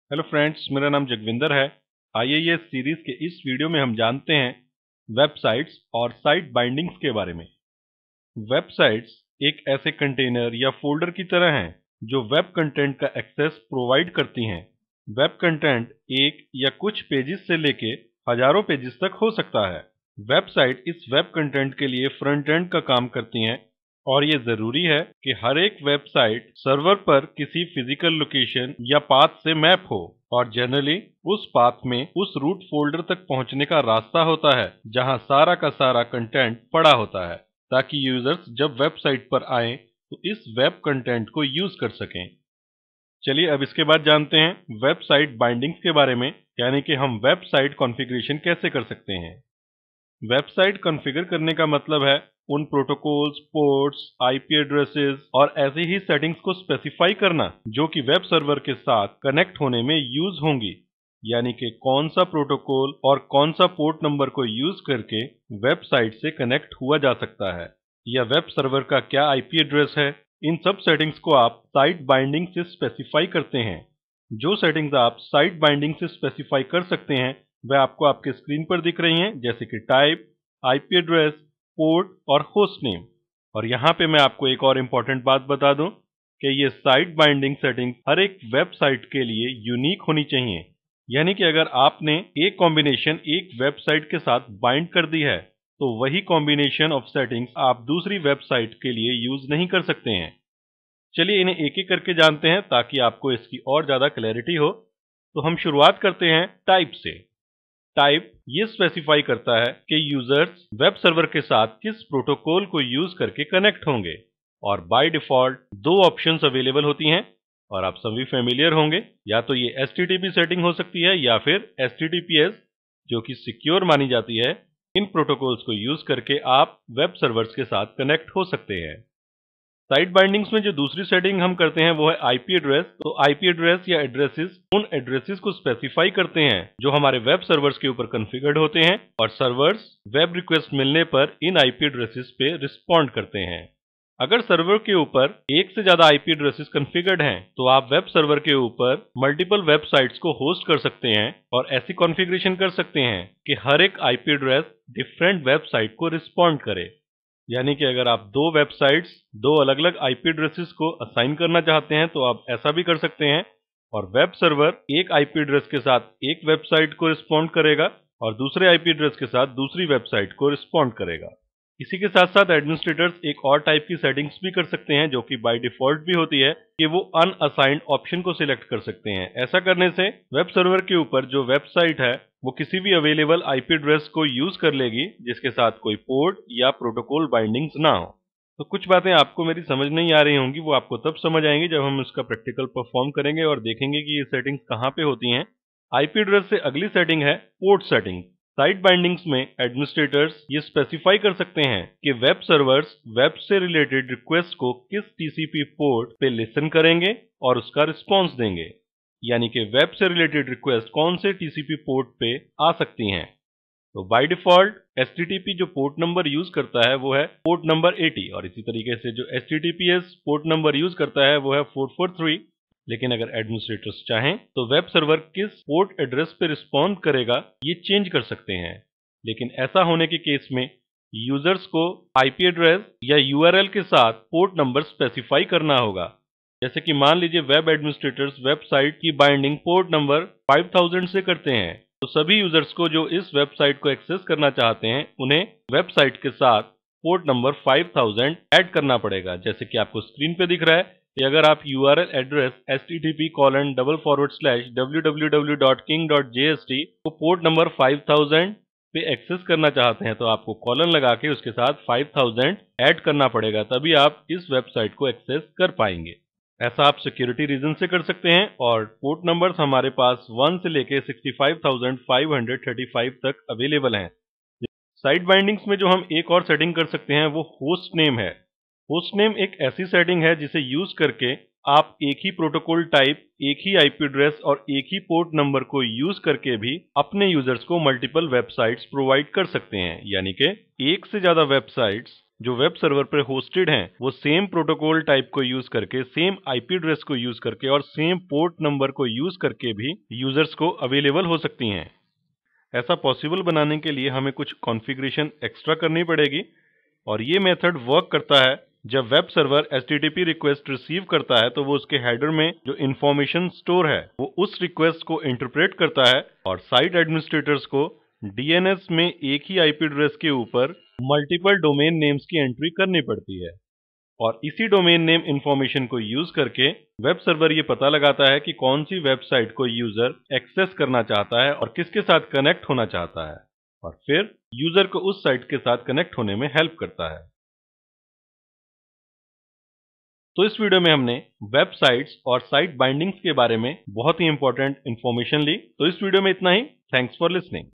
Hello friends, मेरा नाम जगविंदर है। आइए इस सीरीज के इस वीडियो में हम जानते हैं वेबसाइट्स और साइट बाइंडिंग्स के बारे में। वेबसाइट्स एक ऐसे कंटेनर या फोल्डर की तरह हैं जो वेब कंटेंट का एक्सेस प्रोवाइड करती हैं। वेब कंटेंट एक या कुछ पेजेस से लेके हजारों पेजेस तक हो सकता है। वेबसाइट इस वेब कंटेंट के लिए फ्रंट एंड का काम करती हैं और ये जरूरी है कि हर एक वेबसाइट सर्वर पर किसी फिजिकल लोकेशन या पाथ से मैप हो और जनरली उस पाथ में उस रूट फोल्डर तक पहुंचने का रास्ता होता है जहां सारा का सारा कंटेंट पड़ा होता है, ताकि यूजर्स जब वेबसाइट पर आएं तो इस वेब कंटेंट को यूज कर सकें। चलिए अब इसके बाद जानते हैं वेबसाइट बाइंडिंग्स के बारे में, यानी कि हम वेबसाइट कॉन्फ़िगरेशन कैसे कर सकते हैं। वेबसाइट कॉन्फ़िगर करने का मतलब है उन प्रोटोकॉल्स, पोर्ट्स, आईपी एड्रेसेस और ऐसी ही सेटिंग्स को स्पेसिफाई करना जो कि वेब सर्वर के साथ कनेक्ट होने में यूज होंगी। यानी कि कौन सा प्रोटोकॉल और कौन सा पोर्ट नंबर को यूज करके वेबसाइट से कनेक्ट हुआ जा सकता है, या वेब सर्वर का क्या आईपी एड्रेस है। इन सब सेटिंग्स को आप साइट बाइंडिंग से स्पेसिफाई करते हैं। जो सेटिंग्स आप साइट बाइंडिंग से स्पेसिफाई कर सकते हैं वह आपको आपके स्क्रीन पर दिख रही हैं, जैसे कि टाइप, आईपी एड्रेस, पोर्ट और होस्ट नेम। और यहाँ पे मैं आपको एक और इम्पोर्टेंट बात बता दूं कि ये साइट बाइंडिंग सेटिंग्स हर एक वेबसाइट के लिए यूनिक होनी चाहिए। यानी कि अगर आपने एक कॉम्बिनेशन एक वेबसाइट के साथ बाइंड कर दी है तो वही कॉम्बिनेशन ऑफ सेटिंग्स आप दूसरी वेबसाइट के लिए यूज नहीं कर सकते हैं। चलिए इन्हें एक एक करके जानते हैं ताकि आपको इसकी और ज्यादा क्लैरिटी हो। तो हम शुरुआत करते हैं टाइप से। टाइप ये स्पेसिफाई करता है कि यूजर्स वेब सर्वर के साथ किस प्रोटोकॉल को यूज करके कनेक्ट होंगे, और बाय डिफॉल्ट दो ऑप्शंस अवेलेबल होती हैं और आप सभी फेमिलियर होंगे। या तो ये एचटीटीपी सेटिंग हो सकती है या फिर एचटीटीपीएस, जो कि सिक्योर मानी जाती है। इन प्रोटोकॉल्स को यूज करके आप वेब सर्वर्स के साथ कनेक्ट हो सकते हैं। साइट बाइंडिंग्स में जो दूसरी सेटिंग हम करते हैं वो है आईपी एड्रेस। तो आईपी एड्रेस या एड्रेसेस उन एड्रेसेस को स्पेसिफाई करते हैं जो हमारे वेब सर्वर्स के ऊपर कॉन्फ़िगर्ड होते हैं, और सर्वर्स वेब रिक्वेस्ट मिलने पर इन आईपी एड्रेसेस पे रिस्पॉन्ड करते हैं। अगर सर्वर के ऊपर एक से ज्यादा आईपी एड्रेसेस कॉन्फ़िगर्ड हैं तो आप वेब सर्वर के ऊपर मल्टीपल वेबसाइट्स को होस्ट कर सकते हैं और ऐसी कॉन्फ़िगरेशन कर सकते हैं कि हर एक आईपी एड्रेस डिफरेंट वेबसाइट को रिस्पॉन्ड करे। यानी कि अगर आप दो वेबसाइट्स दो अलग अलग आईपी एड्रेसेस को असाइन करना चाहते हैं तो आप ऐसा भी कर सकते हैं, और वेब सर्वर एक आईपी एड्रेस के साथ एक वेबसाइट को रिस्पॉन्ड करेगा और दूसरे आईपी एड्रेस के साथ दूसरी वेबसाइट को रिस्पॉन्ड करेगा। इसी के साथ साथ एडमिनिस्ट्रेटर्स एक और टाइप की सेटिंग्स भी कर सकते हैं जो कि बाय डिफॉल्ट भी होती है कि वो अनअसाइंड ऑप्शन को सिलेक्ट कर सकते हैं। ऐसा करने से वेब सर्वर के ऊपर जो वेबसाइट है वो किसी भी अवेलेबल आईपी एड्रेस को यूज कर लेगी जिसके साथ कोई पोर्ट या प्रोटोकॉल बाइंडिंग्स ना हो। तो कुछ बातें आपको मेरी समझ नहीं आ रही होंगी, वो आपको तब समझ आएंगी जब हम इसका प्रैक्टिकल परफॉर्म करेंगे और देखेंगे कि ये सेटिंग्स कहाँ पे होती हैं। आईपी एड्रेस से अगली सेटिंग है पोर्ट सेटिंग। साइट बाइंडिंग्स में एडमिनिस्ट्रेटर्स ये स्पेसिफाई कर सकते हैं कि वेब सर्वर्स वेब से रिलेटेड रिक्वेस्ट को किस टीसीपी पोर्ट पे लिसन करेंगे और उसका रिस्पॉन्स देंगे। यानी कि वेब से रिलेटेड रिक्वेस्ट कौन से टीसीपी पोर्ट पे आ सकती हैं। तो बाय डिफॉल्ट एचटीटीपी जो पोर्ट नंबर यूज करता है वो है पोर्ट नंबर 80, और इसी तरीके से जो एचटीटीपीएस पोर्ट नंबर यूज करता है वो है 443। लेकिन अगर एडमिनिस्ट्रेटर्स चाहें तो वेब सर्वर किस पोर्ट एड्रेस पे रिस्पॉन्ड करेगा ये चेंज कर सकते हैं। लेकिन ऐसा होने के केस में यूजर्स को आईपी एड्रेस या यूआरएल के साथ पोर्ट नंबर स्पेसिफाई करना होगा। जैसे कि मान लीजिए वेब एडमिनिस्ट्रेटर्स वेबसाइट की बाइंडिंग पोर्ट नंबर 5000 से करते हैं, तो सभी यूजर्स को जो इस वेबसाइट को एक्सेस करना चाहते हैं उन्हें वेबसाइट के साथ पोर्ट नंबर 5000 ऐड करना पड़ेगा। जैसे कि आपको स्क्रीन पे दिख रहा है कि अगर आप यूआरएल एड्रेस http://www.king.jst को पोर्ट नंबर 5000 पे एक्सेस करना चाहते हैं तो आपको कॉलन लगा के उसके साथ 5000 ऐड करना पड़ेगा, तभी आप इस वेबसाइट को एक्सेस कर पाएंगे। ऐसा आप सिक्योरिटी रीजन से कर सकते हैं, और पोर्ट नंबर्स हमारे पास 1 से लेके 65535 तक अवेलेबल हैं। साइट बाइंडिंग्स में जो हम एक और सेटिंग कर सकते हैं वो होस्ट नेम है। होस्ट नेम एक ऐसी सेटिंग है जिसे यूज करके आप एक ही प्रोटोकॉल टाइप, एक ही आईपी एड्रेस और एक ही पोर्ट नंबर को यूज करके भी अपने यूजर्स को मल्टीपल वेबसाइट्स प्रोवाइड कर सकते हैं। यानी कि एक से ज्यादा वेबसाइट्स जो वेब सर्वर पर होस्टेड हैं वो सेम प्रोटोकॉल टाइप को यूज करके, सेम आईपी एड्रेस को यूज करके और सेम पोर्ट नंबर को यूज करके भी यूजर्स को अवेलेबल हो सकती हैं। ऐसा पॉसिबल बनाने के लिए हमें कुछ कॉन्फ़िगरेशन एक्स्ट्रा करनी पड़ेगी और ये मेथड वर्क करता है जब web server HTTP request receive करता है तो वो उसके हेडर में जो इंफॉर्मेशन स्टोर है वो उस रिक्वेस्ट को इंटरप्रेट करता है और साइट एडमिनिस्ट्रेटर्स को DNS में एक ही आईपी एड्रेस के ऊपर मल्टीपल डोमेन नेम्स की एंट्री करनी पड़ती है और इसी डोमेन नेम इंफॉर्मेशन को यूज करके वेब सर्वर ये पता लगाता है कि कौन सी वेबसाइट को यूजर एक्सेस करना चाहता है और किसके साथ कनेक्ट होना चाहता है और फिर यूजर को उस साइट के साथ कनेक्ट होने में हेल्प करता है। तो इस वीडियो में हमने वेबसाइट्स और साइट बाइंडिंग्स के बारे में बहुत ही इंपॉर्टेंट इंफॉर्मेशन ली। तो इस वीडियो में इतना ही। Thanks for listening.